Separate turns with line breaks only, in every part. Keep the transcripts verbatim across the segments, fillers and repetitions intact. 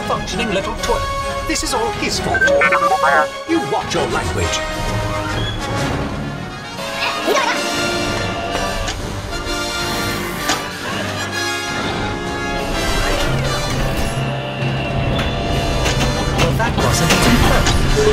malfunctioning little toilet. This is all his fault. You watch your language. Well, that wasn't even close.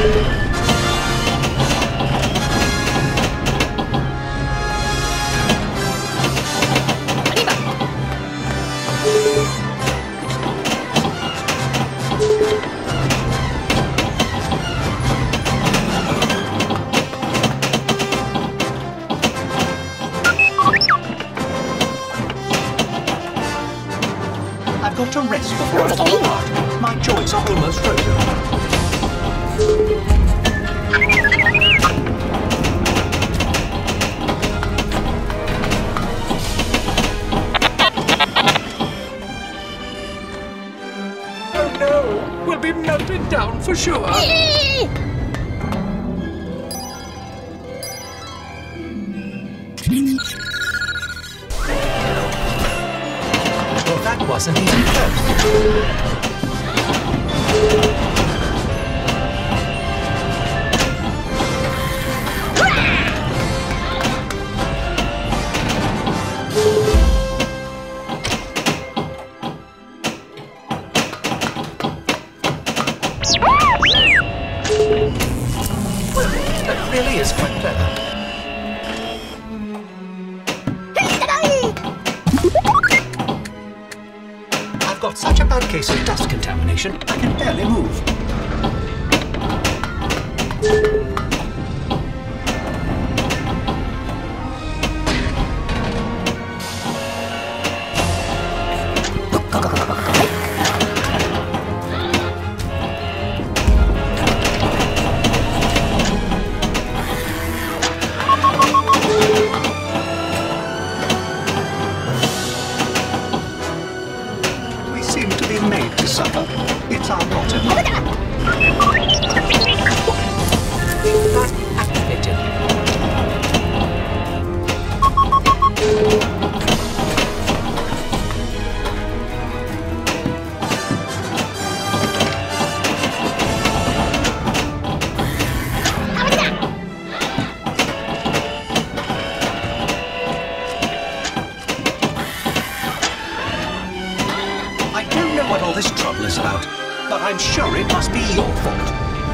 I've got to rest before I fall apart. My joints are almost frozen. Oh no! We'll be melted down for sure. Well, that wasn't even close. Well, that really is quite clever. I've got such a bad case of dust contamination, I can barely move. We seem to be made to suffer. It's our lot in life. That's activated. I don't know what all this trouble is about, but I'm sure it must be your fault.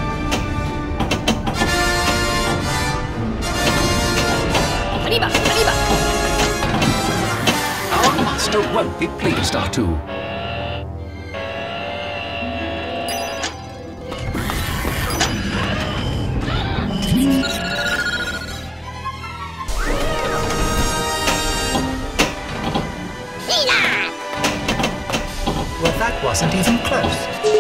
Our master won't be pleased, Artoo. Well, that wasn't even close.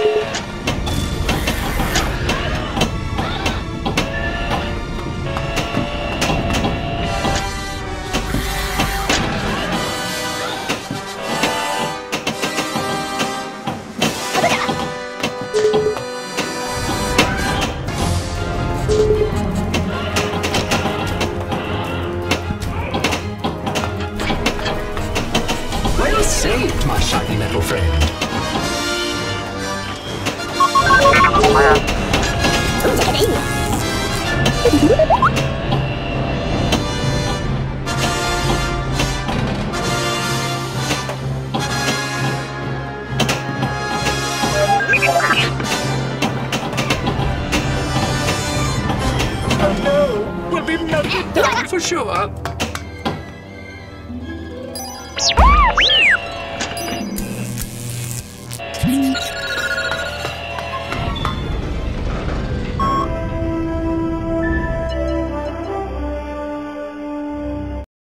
Well saved, my shiny little friend. Oh no! We'll be melted down for sure.